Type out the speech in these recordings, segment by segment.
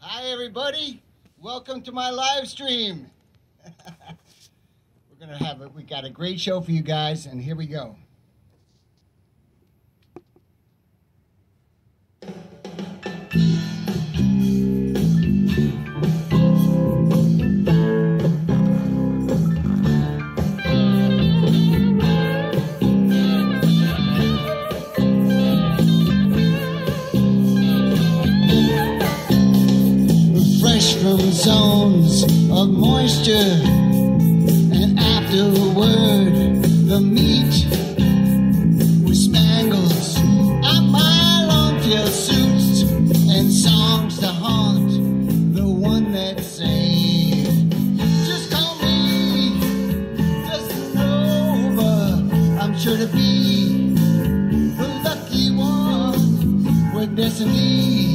Hi, everybody. Welcome to my live stream. We got a great show for you guys, and here we go. Fresh from zones of moisture, and afterward the meat with spangles on my long-tail suits and songs to haunt the one that saved. Just call me just over. I'm sure to be the lucky one with destiny.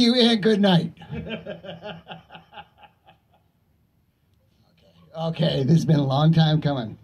you and good night. Okay, this has been a long time coming.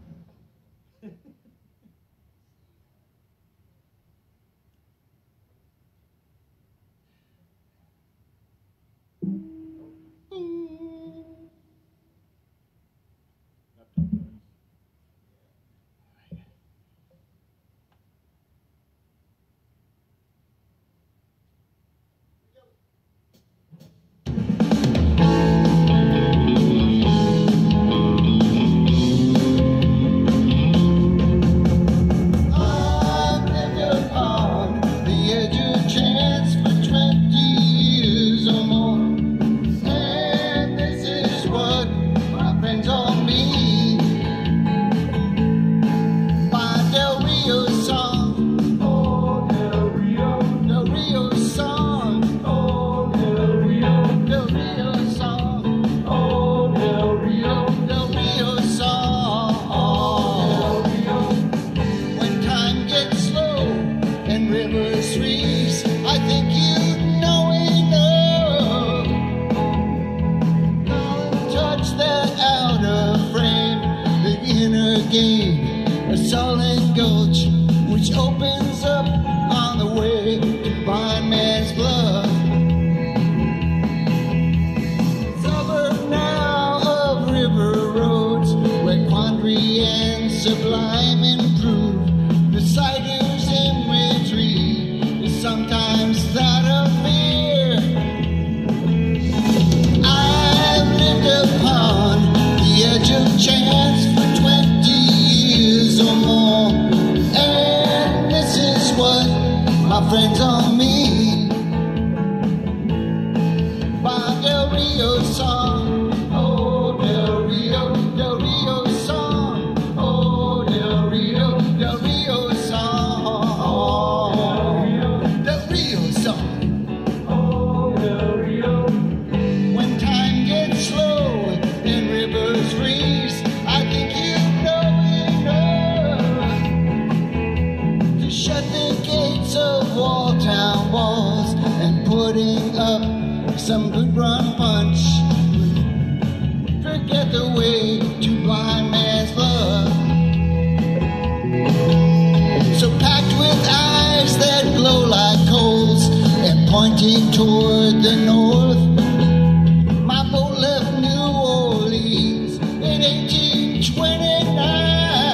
Friends on me by Del Rio song. Oh, Del Rio song. Oh, Del Rio song. Del Rio song. Oh, Del Rio. When time gets slow and rivers freeze, I think you know enough to shut the gates of Walltown walls and putting up some good run punch. Forget the way to blind man's love. So packed with eyes that glow like coals and pointing toward the north, my boat left New Orleans in 1829.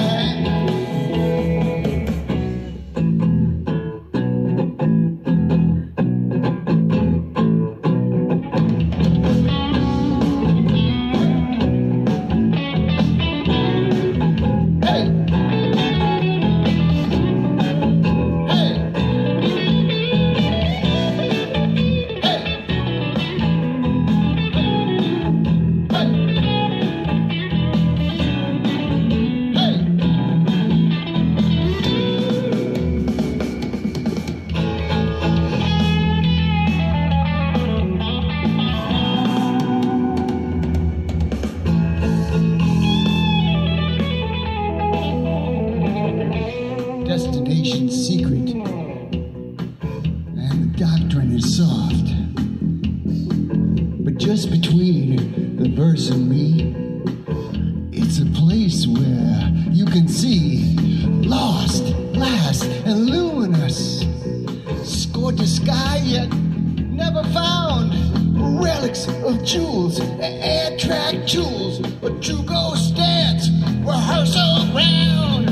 Destination secret, and the doctrine is soft. But just between the verse and me, it's a place where you can see lost, last, and luminous. Scored the sky yet never found. Relics of jewels, air track jewels, but two ghost dance, rehearsal ground.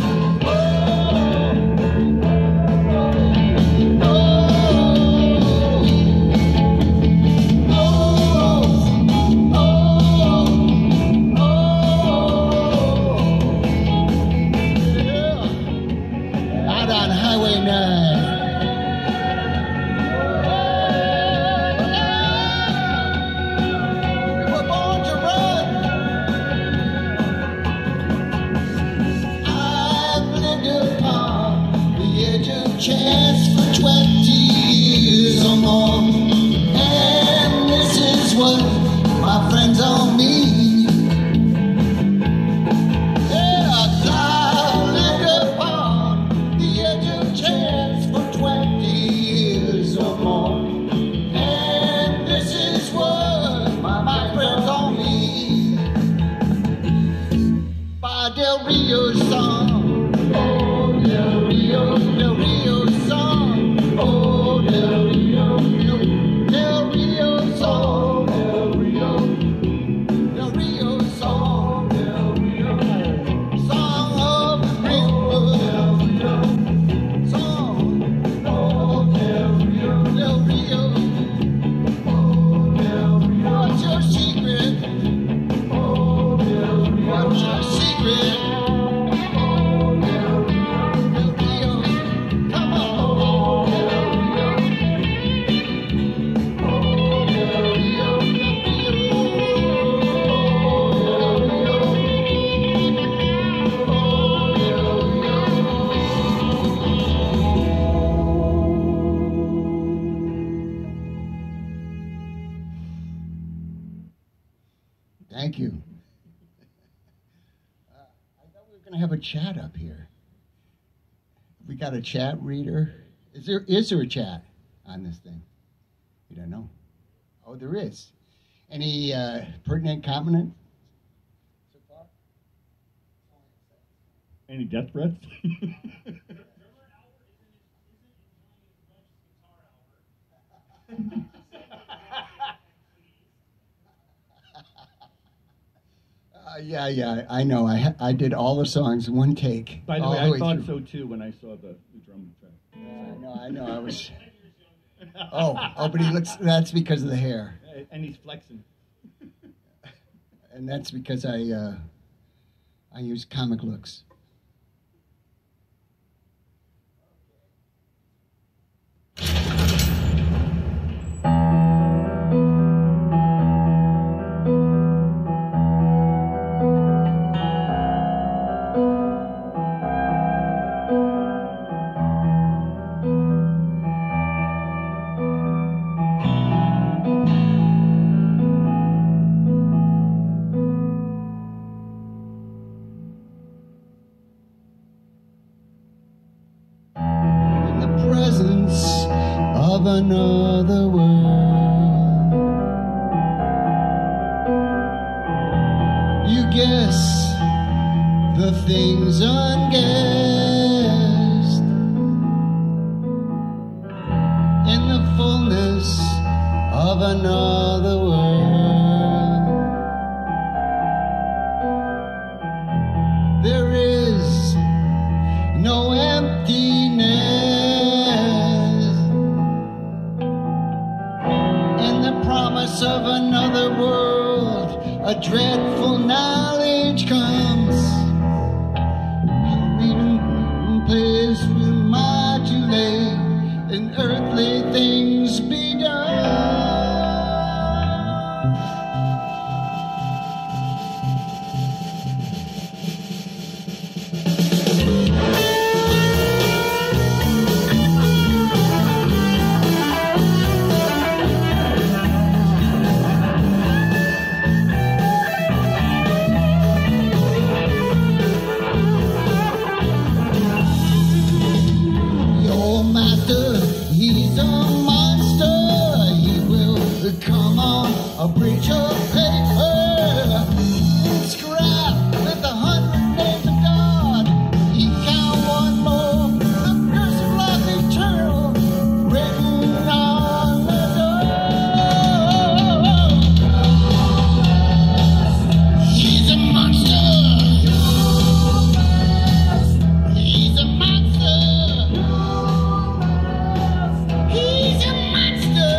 gonna have a chat up here. We got a chat reader. Is there a chat on this thing? You don't know. Oh, there is. Any pertinent comment so far? Any death threats? Yeah, I know. I did all the songs in one take. By the way, I thought so too when I saw the drum track. I know. I was. Oh, but he looks. That's because of the hair. And he's flexing. And that's because I use comic looks. Of another world, you guess the things unguessed in the fullness of another world. There is no emptiness of another world. A dreadful knowledge comes. Even place will modulate and earthly things be done. He's a monster. He will come on a breach of paper, scrap with 100 names of God. He count one more, the curse of life eternal written on the door. He's a monster. He's a monster. He's a monster.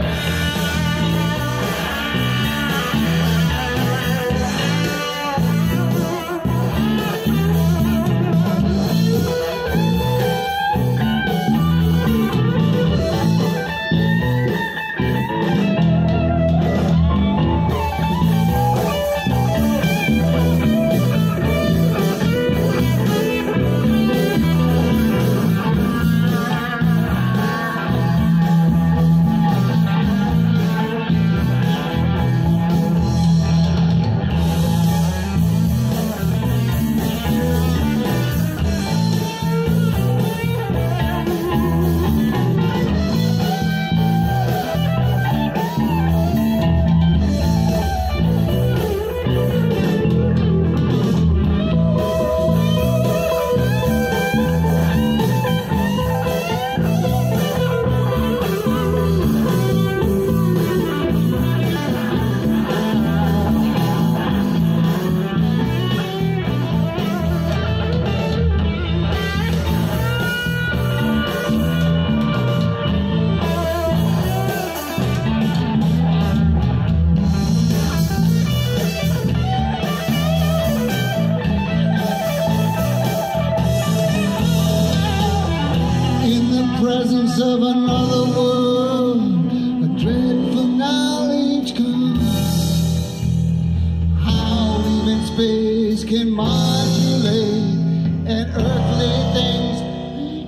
Presence of another world, a dreadful knowledge comes. How even space can modulate and earthly things be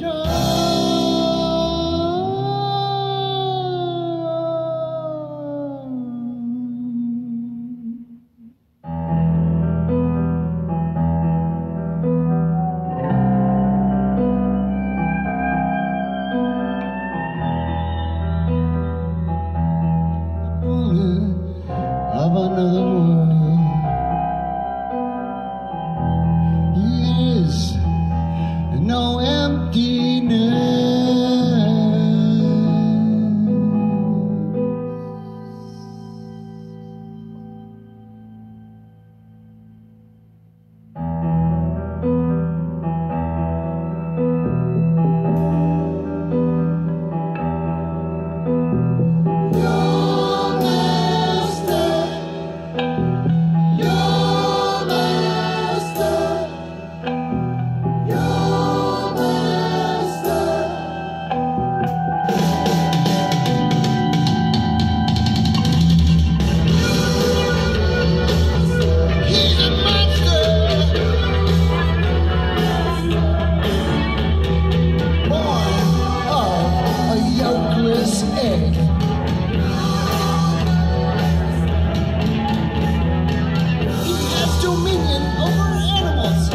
done. dominion over animals.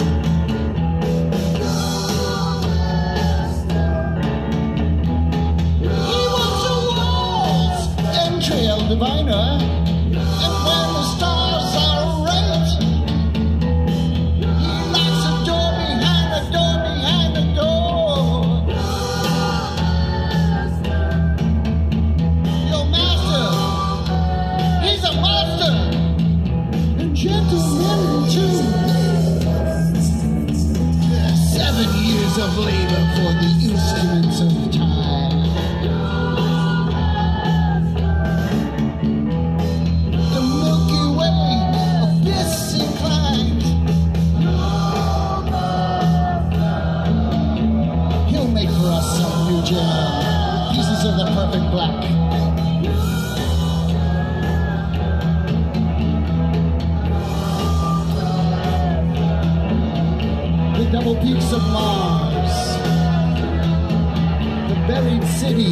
He was a waltz and trail diviner, and when the stars are right, he locks a door behind a door behind a door. Your master, he's a monster, and gentlemen too. 7 years of labor for the instruments of time. The Milky Way, abyss inclined. He'll make for us some new gel, pieces of the perfect black. The double peaks of Mars, the buried city,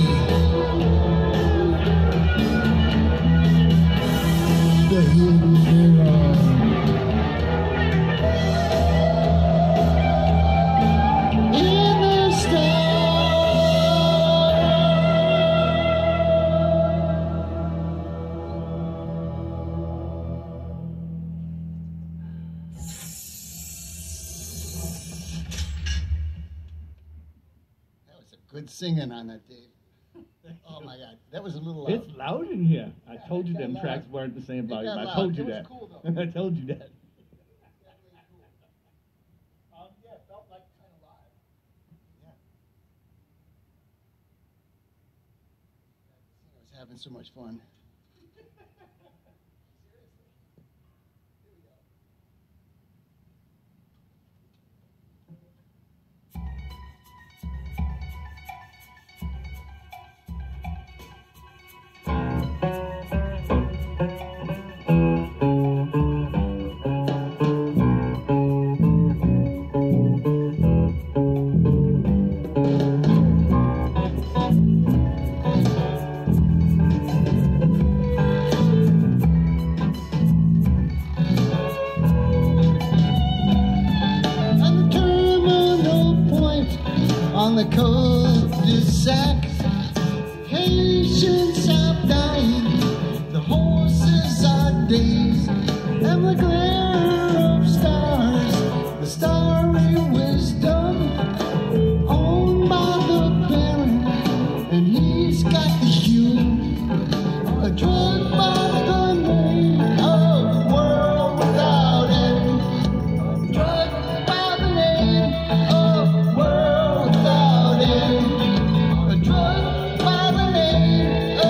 the hidden mirror. In the That was a good singing on that, Dave. Oh my God, that was a little loud. It's loud in here. I Yeah, told you it got them loud. tracks weren't the same volume. got I loud. told you It was that. cool, though. I told you that. Yeah, it felt like kind of live. Yeah. I was having so much fun. On the terminal point on the cul-de-sac, patients are dying, the horses are dazed, and the glare of stars, the starry wisdom, owned by the Baron, and he's got the hue, a drug by the name of World Without End. Drug by the name of World Without End. A drug by the name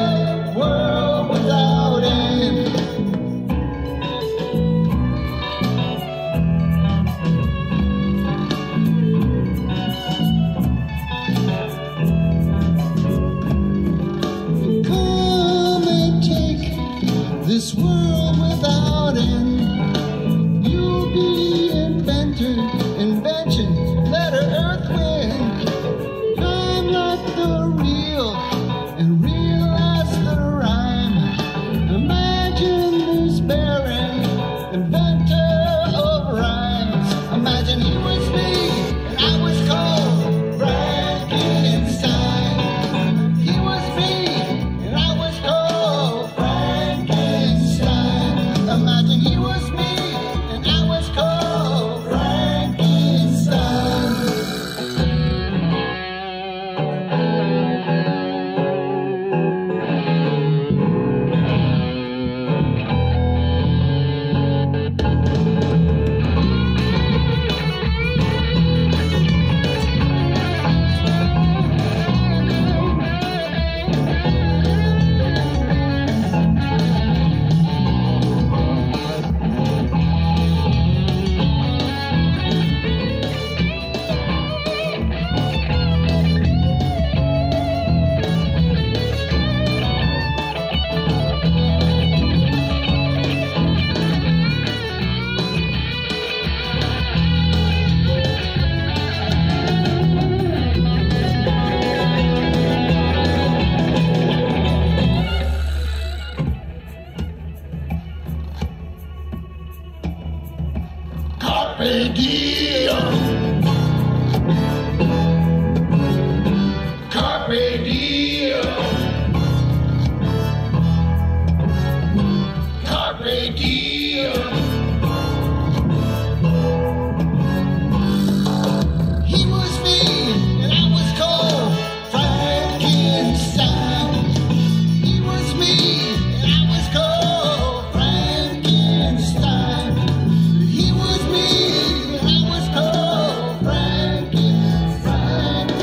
Carpe diem. Carpe diem. Carpe diem. He was mean and I was cold. Frankenstein. He was mean and I was cold. Frankenstein. He was mean and I was cold. Frankenstein.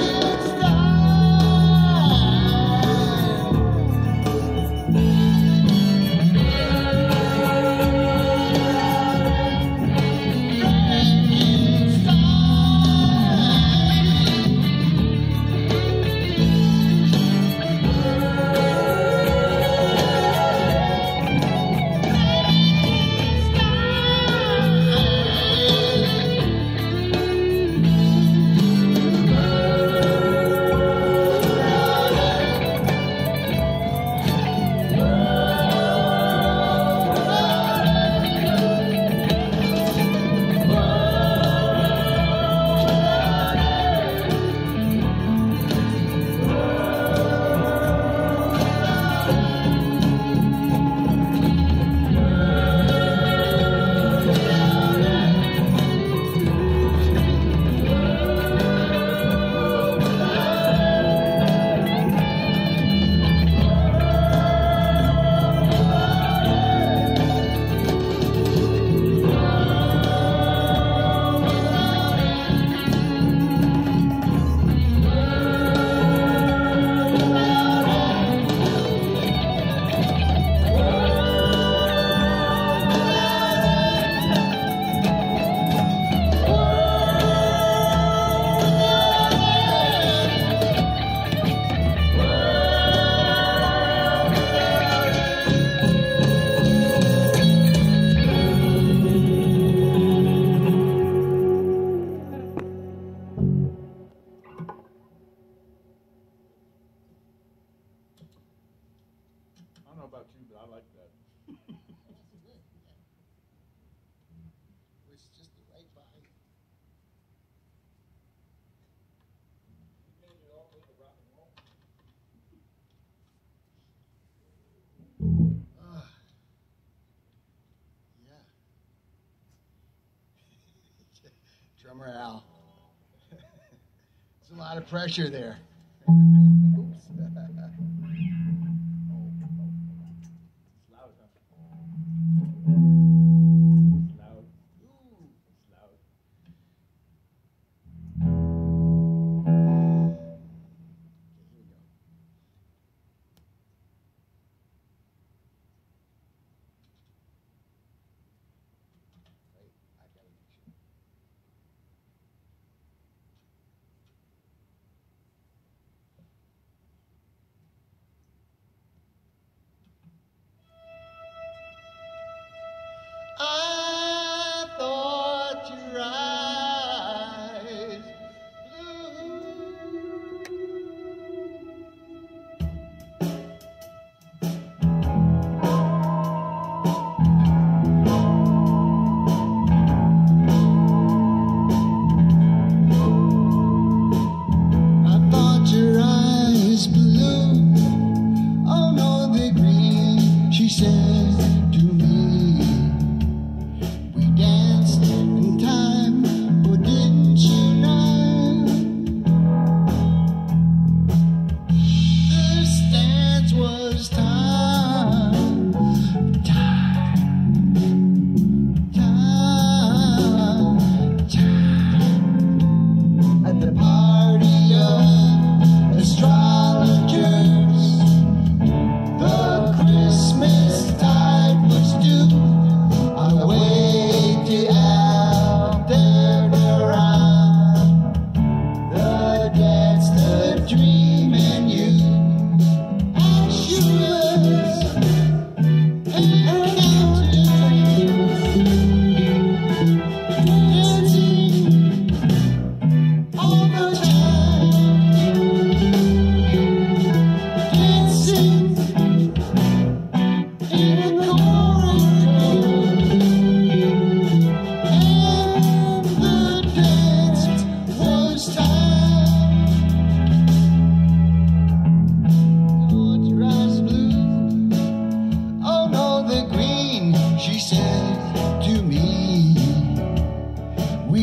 I don't know about you, but I like that. It's just the right vibe. Ah, yeah. Drummer Al. There's a lot of pressure there. Oops. It's loud, huh? It's loud. Ooh. It's loud. Here we go. Wait, I gotta make sure.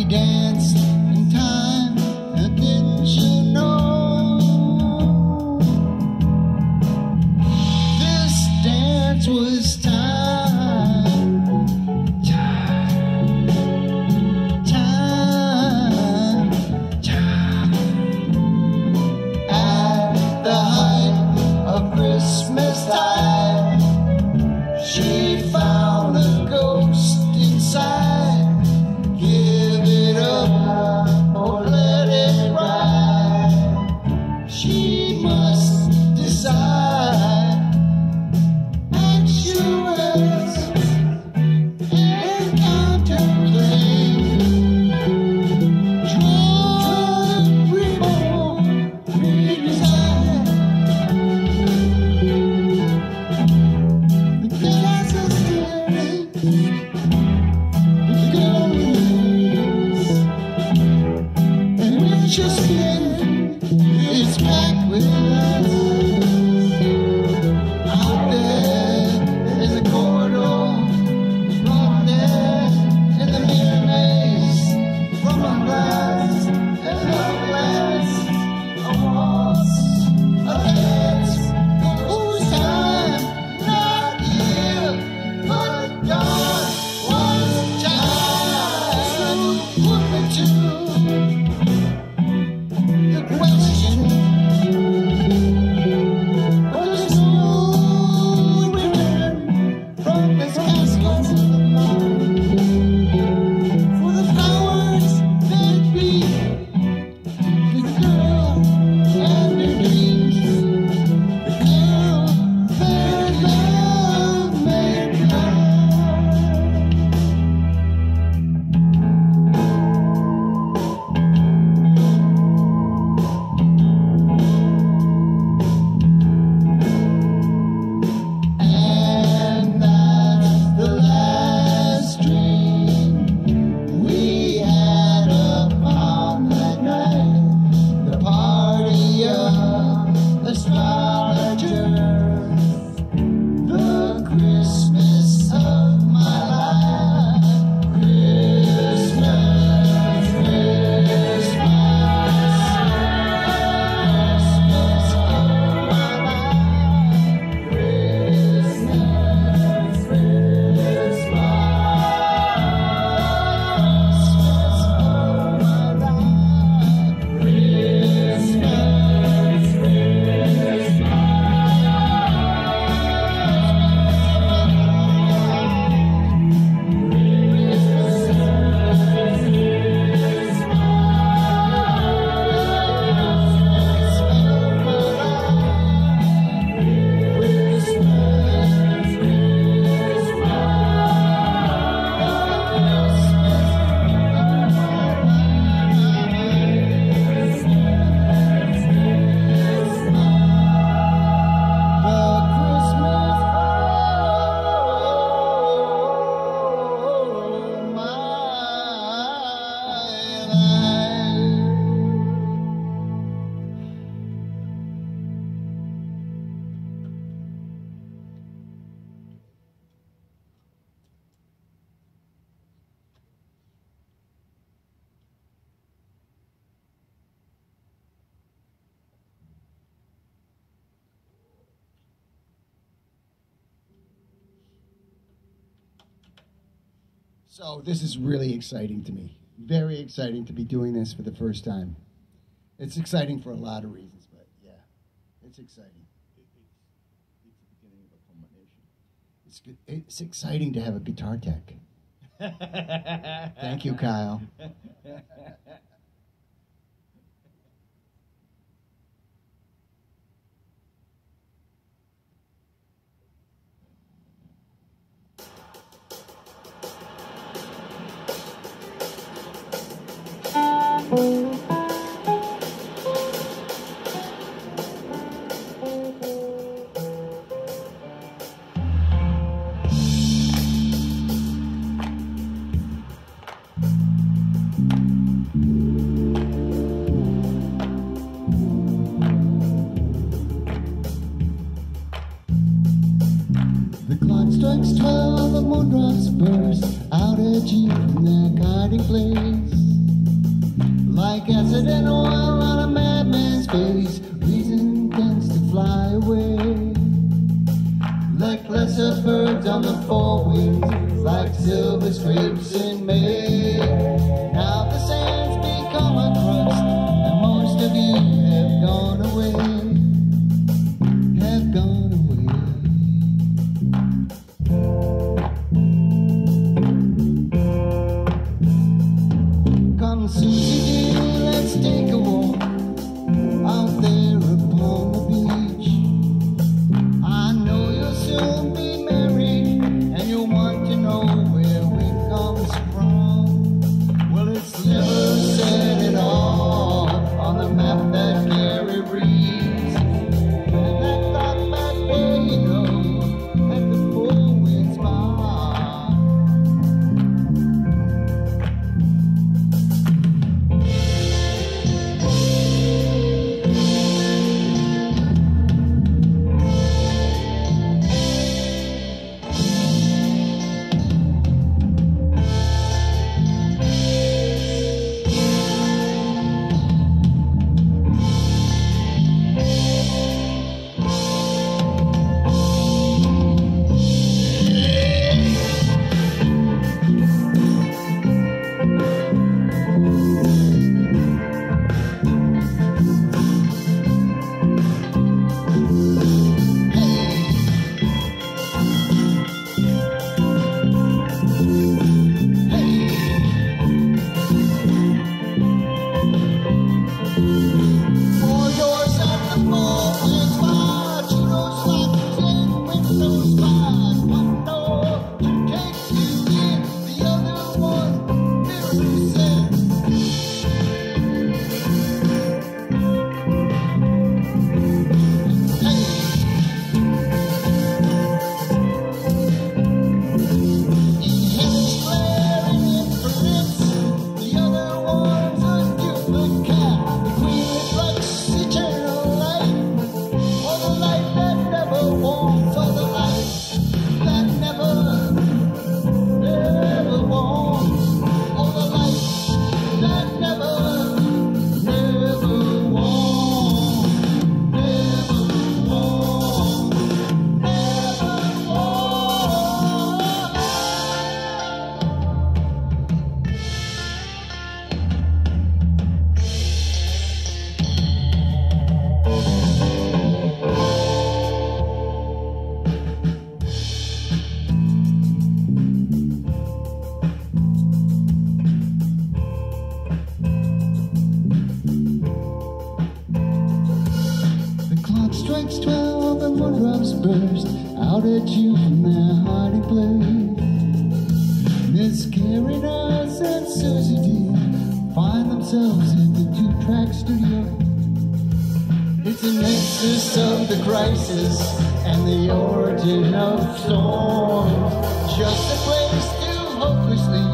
danced in time, and didn't you know? This dance was time, time, time, time. At the height of Christmas time, she found a ghost inside. Give it up or let it ride. She must decide. And she was and contemplate. Drug reborn, redesigned. The glass is staring. The girl remains. And when she's skin is back with us. Out there in the corridor, from there in the mirror maze, from a glass and a glass, a waltz, a dance, whose time, not here, but gone, was time. Put me to the question. But there's no return from this casket for the powers that be, the girl and her dreams, the girl that love made blind. And that's the last dream we had upon that night, the party of astrologers, the Christmas of my life. Christmas, Christmas, Christmas of my life. Christmas, Christmas, Christmas of my life. Christmas, So this is really exciting to me. Very exciting to be doing this for the first time. It's exciting for a lot of reasons, but yeah, it's exciting. It's the beginning of a culmination. It's good. It's exciting to have a guitar tech. Thank you, Kyle. Clock strikes 12, the moon drops burst out at you from their hiding place. like acid and oil on a madman's face. Reason tends to fly away, like lesser birds on the four wings, like silver scrapes in May. Now the sands become a crust, and most of you have gone away, have gone away. Come Susie dear, let's take a walk out there upon the beach. I know you'll soon be married, and you'll want to know where we comes from. Well, it's never said at all on the map that Gary reads, and that thought might be, you know, at the Four Winds Bar. Strikes 12 and one drops burst out at you from their hiding place. Miss Carrie Nurse and Susie dear find themselves in the 2-track studio. It's a nexus of the crisis and the origin of storms, just a place to hopelessly